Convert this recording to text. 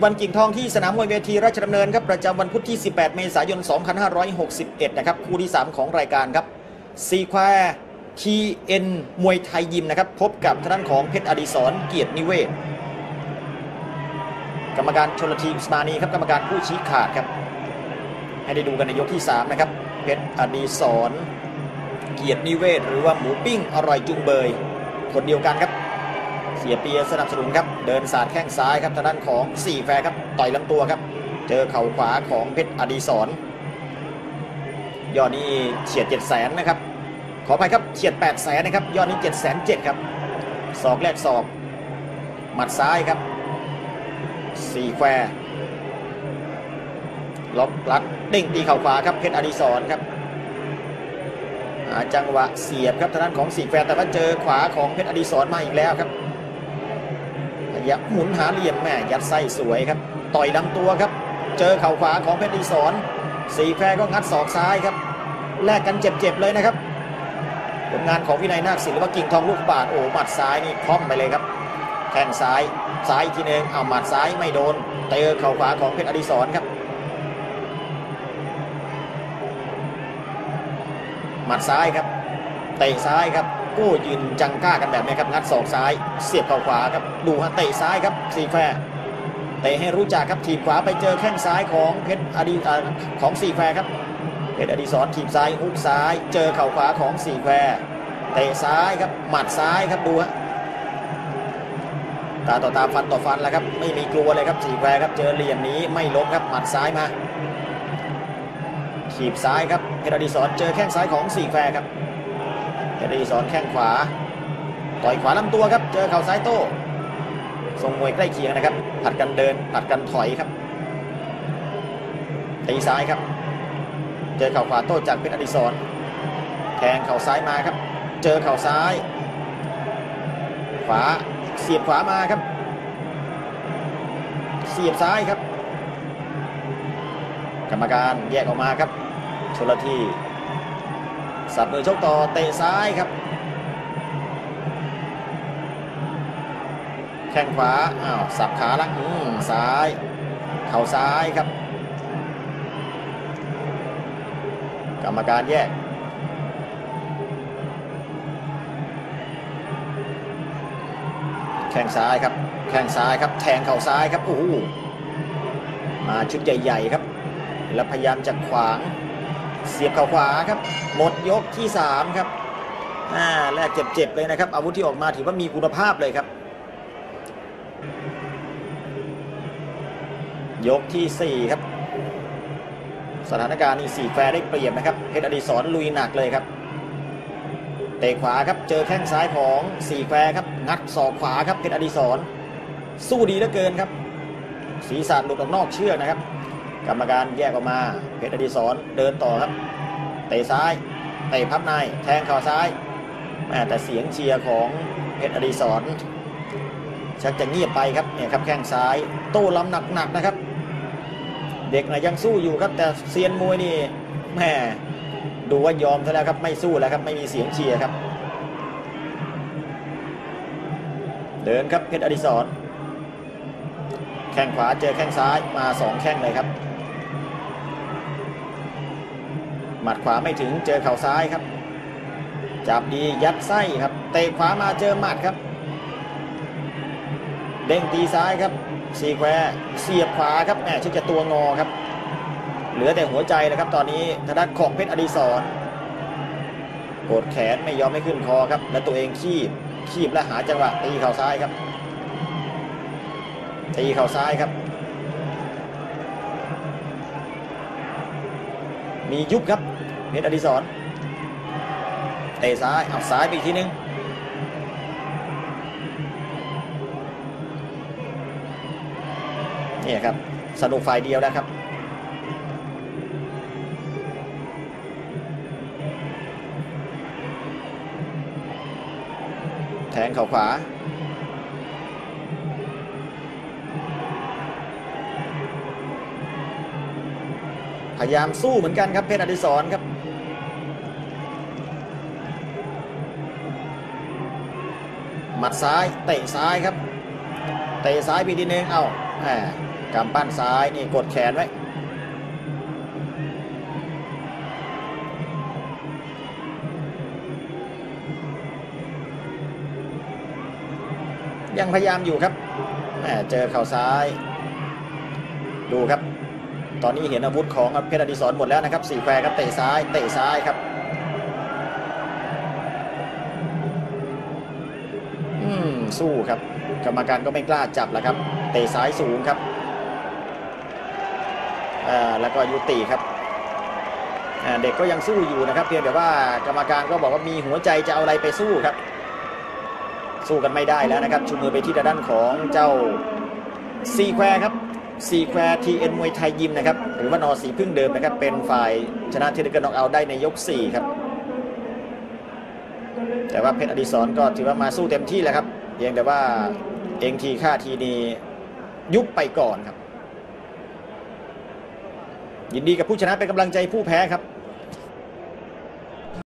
วันกิ่งทองที่สนามมวยเวทีราชดำเนินครับประจำวันพุธที่18เมษายน2561นะครับคู่ที่3ของรายการครับซีแควร์ทีเอ็นมวยไทยยิมนะครับพบกับทางด้านของเพชรอดิศรเกียรตินิเวศกรรมการชลทีอุสมานีครับกรรมการผู้ชี้ขาดครับให้ได้ดูกันในยกที่3นะครับเพชรอดิศรเกียรตินิเวศหรือว่าหมูปิ้งอร่อยจุงเบยคนเดียวกันครับเสียเปียสนับสนุนครับเดินสาดแข้งซ้ายครับทางด้านของ4แฟร์ครับต่อยลำตัวครับเจอเข่าขวาของเพชรอดิศรยอดนี้เฉียด700,000นะครับขออภัยครับเฉียด800,000นะครับยอดนี้707,000ครับศอกแรกศอกหมัดซ้ายครับ4แฟร์ล็อกลัดเด้งตีเข่าขวาครับเพชรอดิศรครับจังหวะเสียบครับทางด้านของ4แฟร์แต่ว่าเจอขวาของเพชรอดิศรมาอีกแล้วครับยับหมุนหาเหลี่ยมแม่ยัดไส้สวยครับต่อยลำตัวครับเจอเข่าขวาของเพชรอดิศร4แฟร์ก็งัดศอกซ้ายครับแลกกันเจ็บๆเลยนะครับผลงานของวินัยนาคศิลป์หรือว่ากิ่งทองลูกบาศก์โอ้หมัดซ้ายนี่คล่อมไปเลยครับแข้งซ้ายอีกทีนึงเอาหมัดซ้ายไม่โดนเจอเข่าขวาของเพชรอดิศรครับหมัดซ้ายครับเตะซ้ายครับโอ้ยืนจังก้ากันแบบนี้ครับงัดศอกซ้ายเสียบเข่าขวาครับดูฮะเตะซ้ายครับ4แฟร์เตะให้รู้จักครับถีบขวาไปเจอแข้งซ้ายของเพชรของ4แฟร์ครับเพชรอดิศรถีบซ้ายฮุกซ้ายเจอเข่าขวาของ4แฟร์เตะซ้ายครับหมัดซ้ายครับดูฮะตาต่อตาฟันต่อฟันแล้วครับไม่มีกลัวเลยครับ4แฟร์ครับเจอเหลี่ยมนี้ไม่ล้มครับหมัดซ้ายมาถีบซ้ายครับเพชรอดิศรเจอแข้งซ้ายของ4แฟร์ครับเพชรอดิศรแข้งขวาต่อยขวาลำตัวครับเจอเข่าซ้ายโต้ทรงมวยใกล้เคียงนะครับผัดกันเดินผัดกันถอยครับตีซ้ายครับเจอเข่าขวาโต้จากเพชรอดิศรแทงเข่าซ้ายมาครับเจอเข่าซ้ายขวาเสียบขวามาครับเสียบซ้ายครับกรรมการแยกออกมาครับชลทีสับมือชกต่อเตะซ้ายครับแข้งขวาสับขาละซ้ายเข่าซ้ายครับกรรมการแยกแข้งซ้ายครับแข้งซ้ายครับแทงเข่าซ้ายครับโอ้โหมาชุดใหญ่ๆครับแล้วพยายามจะขวางเสียบเข่าขวาครับหมดยกที่3ครับแรกเจ็บๆเลยนะครับอาวุธที่ออกมาถือว่ามีคุณภาพเลยครับยกที่4ครับสถานการณ์นี่4แฟร์ได้เปรียบนะครับเพชรอดิศรลุยหนักเลยครับเตะขวาครับเจอแข้งซ้ายของ4แฟร์ครับงัดศอกขวาครับเพชรอดิศรสู้ดีเหลือเกินครับศีรษะหลุดออกนอกเชือกนะครับกรรมการแยกออกมาเพชรอดิศรเดินต่อครับเตะซ้ายเตะพับในแทงเข่าซ้ายแต่เสียงเชียร์ของเพชรอดิศรชักจะเงียบไปครับเนี่ยครับแข้งซ้ายโต้ล้ำหนักๆนะครับเด็กยังสู้อยู่ครับแต่เซียนมวยนี่แม่ดูว่ายอมซะแล้วครับไม่สู้แล้วครับไม่มีเสียงเชียร์ครับเดินครับเพชรอดิศรแข้งขวาเจอแข้งซ้ายมา2แข้งเลยครับหมัดขวาไม่ถึงเจอเข่าซ้ายครับจับดียัดไส้ครับเตะขวามาเจอหมัดครับเด้งตีซ้ายครับ4แควร์เสียบขวาครับชักจะตัวงอครับเหลือแต่หัวใจแล้วครับตอนนี้ทางด้านของเพชรอดิศรกดแขนไม่ยอมไม่ขึ้นคอครับและตัวเองคีบและหาจังหวะตีเข่าซ้ายครับตีเข่าซ้ายครับมียุบครับเพชรอดิศรเตะซ้ายเอาซ้ายไปอีกทีนึงนี่ครับสนุกฝ่ายเดียวแล้วครับแทงเข่าขวาพยายามสู้เหมือนกันครับเพชรอดิศรครับหมัดซ้ายเตะซ้ายครับเตะซ้ายไปทีนึงกำปั้นซ้ายนี่กดแขนไว้ยังพยายามอยู่ครับเจอเข่าซ้ายดูครับตอนนี้เห็นอาวุธของเพชรอดิศรหมดแล้วนะครับสี่แควครับเตะซ้ายครับสู้ครับกรรมการก็ไม่กล้าจับแล้วครับเตะซ้ายสูงครับแล้วก็ยุติครับเด็กก็ยังสู้อยู่นะครับเพียงแต่ว่ากรรมการก็บอกว่ามีหัวใจจะเอาอะไรไปสู้ครับสู้กันไม่ได้แล้วนะครับชูมือไปที่ด้านของเจ้าซีแควครับซีแควทีเอ็นมวยไทยยิมนะครับหรือว่านอสีพึ่งเดิมนะครับเป็นฝ่ายชนะเทคนิคน็อกเอาท์ได้ในยก4ครับแต่ว่าเพชรอดิศรก็ถือว่ามาสู้เต็มที่แล้วครับเพียงแต่ว่าเองทีค่าทีนี้ยุบไปก่อนครับยินดีกับผู้ชนะเป็นกำลังใจผู้แพ้ครับ